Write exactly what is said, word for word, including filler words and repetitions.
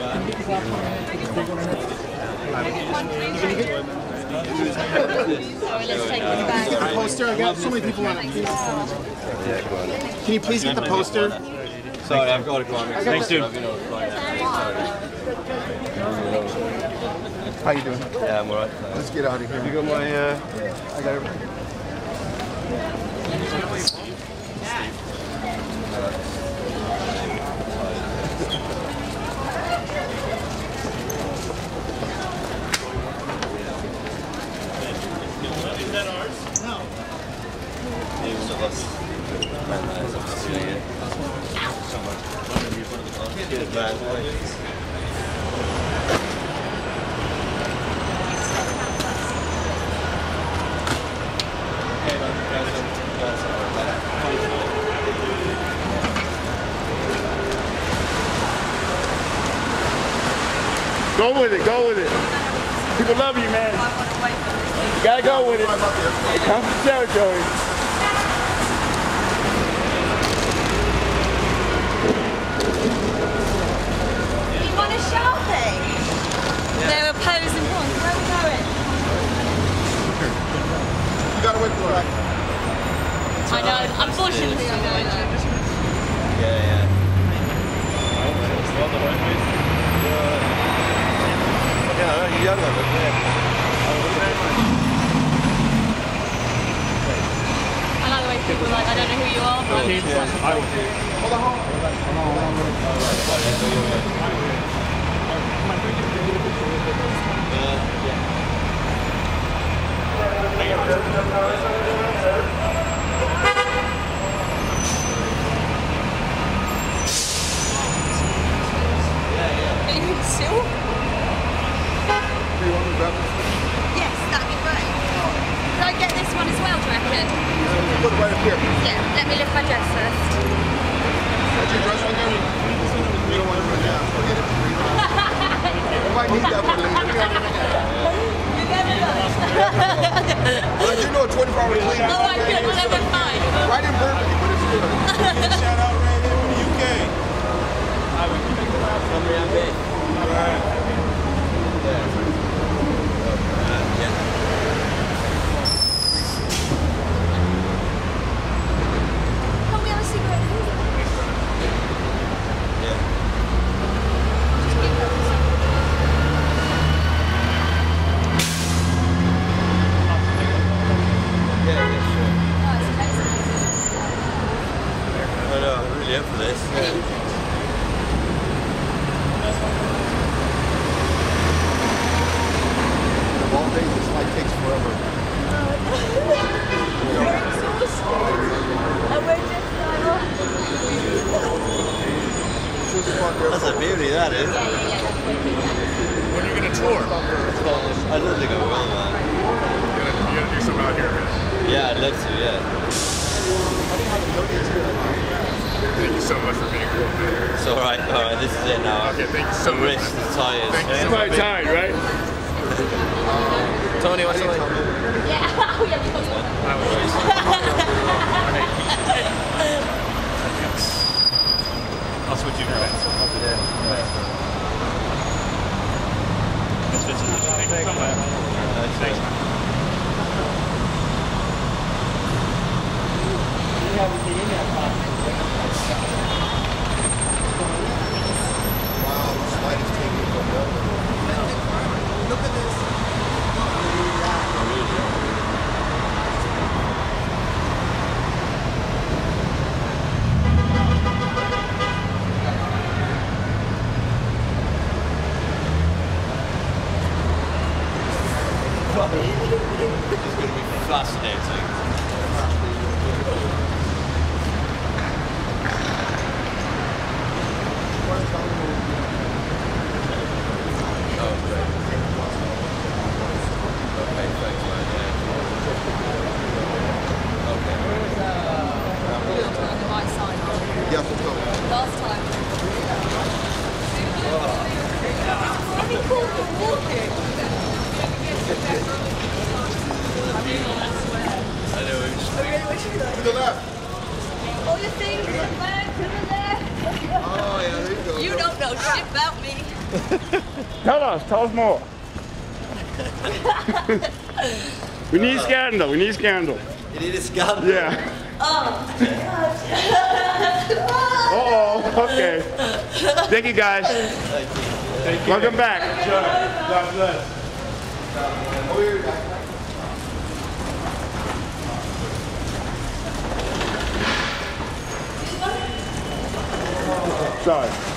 Get the poster. I got so many people on it. Can you please get the poster? Sorry, I've got to go on. Thanks, dude. How you doing? Yeah, I'm alright. Let's get out of here. You got my, uh... I got everything. Is that ours? No. Go with it, go with it. People love you, man. You gotta go with it. Come to territory. You want a selfie? Yeah. They were posing once. Where are we going? You gotta wait for it. I know. Unfortunately, I'm going to. Yeah, yeah. Yeah, you have one, I like the way people are like, I don't know who you are, but Yeah. I will. Hold on, hold on. Are you still? Yes, that'd be great. Could I get this one as well, do you reckon? Put it right up here. Yeah, let me lift my dress first. That's your dress right there? You don't want to run down. Forget it. You might need that one later. You never know. But I do know a twenty-four hour clean. Oh, I could, well, then we're fine. Right in Burgundy, but it's good. Shout out right here from the U K. Can we have a cigarette? Yeah. Yeah, yeah, sure. Oh, it's amazing. I know, I'm really up for this. The ball days, this light takes forever. That's a beauty, that is. Yeah, yeah, yeah. When are you going to tour? I don't think I will, man. You're going to do something out here, man. Yeah, I'd love to, yeah. Thank you so much for being here. It's alright, alright, this is it now. Okay, thank you so The much. wrist, the tires. Thank you so Quite tired, right? Tony, what's it like? Yeah, oh yeah, because I'll switch you guys. Thank you so much. Thanks. Wow, this light is taking forever. Look at this. It's going to be fascinating. Oh, great. Okay, thanks, man. Yeah. Okay. on the right side. Yes, let's go. Last time. That'd be cool for walking. I mean, I swear. Tell us, tell us more. We need scandal, we need scandal. You need a scandal? Yeah. Oh, Uh-oh, okay. Thank you guys. Thank you. Welcome back. God bless. Sorry.